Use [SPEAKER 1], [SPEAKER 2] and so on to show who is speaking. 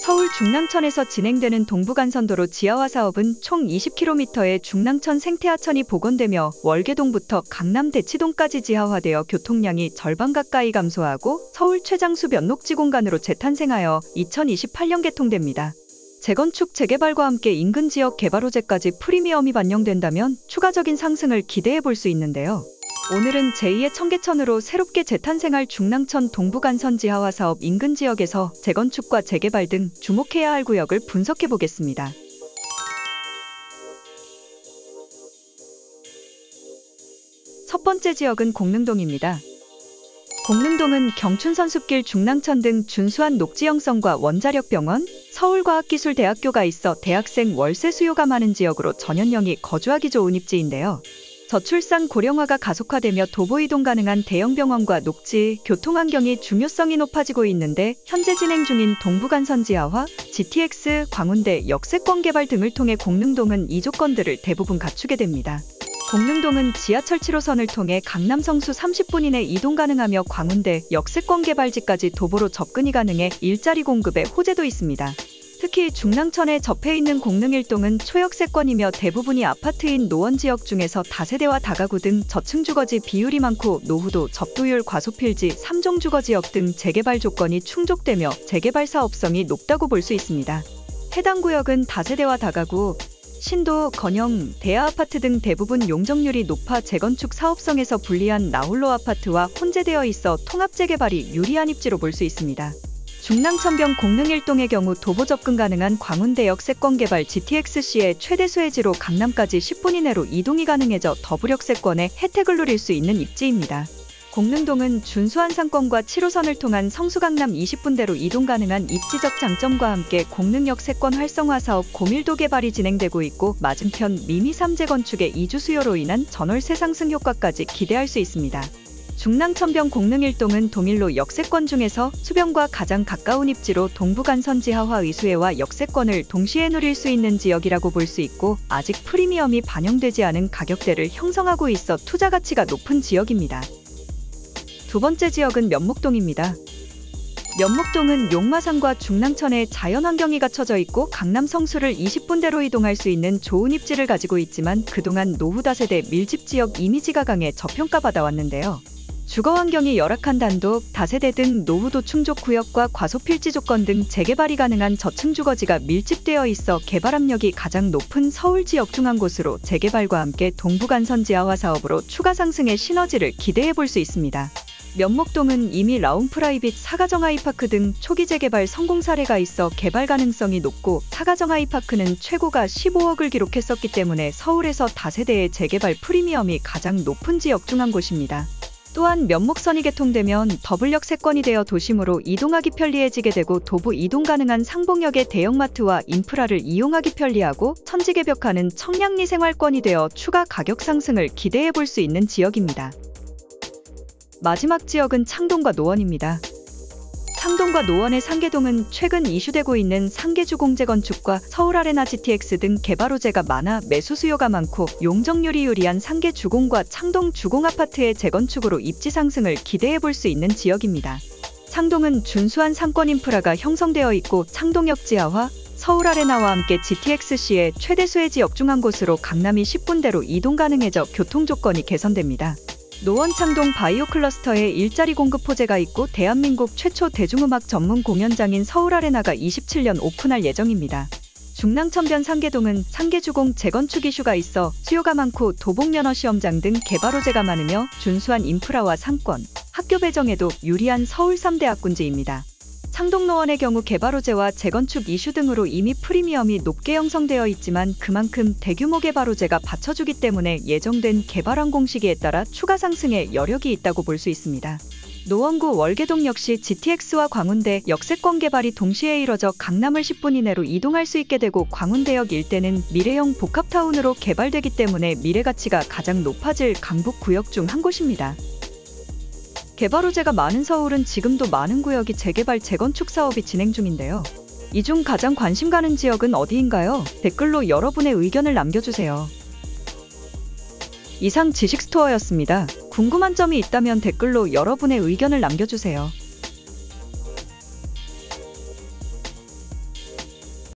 [SPEAKER 1] 서울 중랑천에서 진행되는 동부간선도로 지하화 사업은 총 20km의 중랑천 생태하천이 복원되며 월계동부터 강남 대치동까지 지하화되어 교통량이 절반 가까이 감소하고 서울 최장수 면록지 공간으로 재탄생하여 2028년 개통됩니다. 재건축, 재개발과 함께 인근 지역 개발 호재까지 프리미엄이 반영된다면 추가적인 상승을 기대해 볼 수 있는데요. 오늘은 제2의 청계천으로 새롭게 재탄생할 중랑천 동부간선 지하화 사업 인근 지역에서 재건축과 재개발 등 주목해야 할 구역을 분석해 보겠습니다. 첫 번째 지역은 공릉동입니다. 공릉동은 경춘선숲길, 중랑천 등 준수한 녹지 형성과 원자력병원, 서울과학기술대학교가 있어 대학생 월세 수요가 많은 지역으로 전현령이 거주하기 좋은 입지인데요. 저출산 고령화가 가속화되며 도보이동 가능한 대형병원과 녹지, 교통환경이 중요성이 높아지고 있는데 현재 진행 중인 동부간선 지하화, GTX, 광운대, 역세권 개발 등을 통해 공릉동은 이 조건들을 대부분 갖추게 됩니다. 공릉동은 지하철 7호선을 통해 강남 성수 30분 이내 이동 가능하며 광운대, 역세권 개발지까지 도보로 접근이 가능해 일자리 공급에 호재도 있습니다. 특히 중랑천에 접해 있는 공릉일동은 초역세권이며 대부분이 아파트인 노원지역 중에서 다세대와 다가구 등 저층 주거지 비율이 많고 노후도, 접도율, 과소필지, 3종 주거지역 등 재개발 조건이 충족되며 재개발 사업성이 높다고 볼 수 있습니다. 해당 구역은 다세대와 다가구, 신도, 건영, 대하아파트 등 대부분 용적률이 높아 재건축 사업성에서 불리한 나홀로 아파트와 혼재되어 있어 통합재개발이 유리한 입지로 볼 수 있습니다. 중랑천변 공릉일동의 경우 도보 접근 가능한 광운대 역세권 개발 GTX-C의 최대 수혜지로 강남까지 10분 이내로 이동이 가능해져 더블역세권의 혜택을 누릴 수 있는 입지입니다. 공릉동은 준수한 상권과 7호선을 통한 성수강남 20분대로 이동 가능한 입지적 장점과 함께 공릉역세권 활성화 사업 고밀도 개발이 진행되고 있고 맞은편 미미 3재 건축의 이주 수요로 인한 전월세 상승 효과까지 기대할 수 있습니다. 중랑천변 공릉일동은 동일로 역세권 중에서 수변과 가장 가까운 입지로 동부간선 지하화 의수혜와 역세권을 동시에 누릴 수 있는 지역이라고 볼 수 있고 아직 프리미엄이 반영되지 않은 가격대를 형성하고 있어 투자 가치가 높은 지역입니다. 두 번째 지역은 면목동입니다. 면목동은 용마산과 중랑천에 자연환경이 갖춰져 있고 강남 성수를 20분대로 이동할 수 있는 좋은 입지를 가지고 있지만 그동안 노후 다세대 밀집 지역 이미지가 강해 저평가받아 왔는데요. 주거환경이 열악한 단독, 다세대 등 노후도 충족 구역과 과소필지 조건 등 재개발이 가능한 저층 주거지가 밀집되어 있어 개발 압력이 가장 높은 서울 지역 중 한 곳으로 재개발과 함께 동부간선 지하화 사업으로 추가 상승의 시너지를 기대해 볼 수 있습니다. 면목동은 이미 라운프라이빗 사가정하이파크 등 초기 재개발 성공 사례가 있어 개발 가능성이 높고 사가정하이파크는 최고가 15억을 기록했었기 때문에 서울에서 다세대의 재개발 프리미엄이 가장 높은 지역 중 한 곳입니다. 또한 면목선이 개통되면 더블역세권이 되어 도심으로 이동하기 편리해지게 되고 도보 이동 가능한 상봉역의 대형마트와 인프라를 이용하기 편리하고 천지개벽하는 청량리 생활권이 되어 추가 가격 상승을 기대해 볼 수 있는 지역입니다. 마지막 지역은 창동과 노원입니다. 창동과 노원의 상계동은 최근 이슈되고 있는 상계주공 재건축과 서울아레나 GTX 등 개발 호재가 많아 매수 수요가 많고 용적률이 유리한 상계주공과 창동 주공아파트의 재건축으로 입지 상승을 기대해 볼 수 있는 지역입니다. 창동은 준수한 상권 인프라가 형성되어 있고 창동역 지하화, 서울아레나와 함께 GTX-C의 최대 수혜 지역 중 한 곳으로 강남이 10분대로 이동 가능해져 교통 조건이 개선됩니다. 노원 창동 바이오 클러스터에 일자리 공급 호재가 있고 대한민국 최초 대중음악 전문 공연장인 서울아레나가 27년 오픈할 예정입니다. 중랑천변 상계동은 상계주공 재건축 이슈가 있어 수요가 많고 도봉면허 시험장 등 개발 호재가 많으며 준수한 인프라와 상권, 학교 배정에도 유리한 서울 3대 학군지입니다. 창동노원의 경우 개발 호재와 재건축 이슈 등으로 이미 프리미엄이 높게 형성되어 있지만 그만큼 대규모 개발 호재가 받쳐주기 때문에 예정된 개발 완공 시기에 따라 추가 상승에 여력이 있다고 볼 수 있습니다. 노원구 월계동 역시 GTX와 광운대 역세권 개발이 동시에 이뤄져 강남을 10분 이내로 이동할 수 있게 되고 광운대역 일대는 미래형 복합타운으로 개발되기 때문에 미래가치가 가장 높아질 강북구역 중 한 곳입니다. 개발 호재가 많은 서울은 지금도 많은 구역이 재개발 재건축 사업이 진행 중인데요. 이 중 가장 관심 가는 지역은 어디인가요? 댓글로 여러분의 의견을 남겨주세요. 이상 지식스토어였습니다. 궁금한 점이 있다면 댓글로 여러분의 의견을 남겨주세요.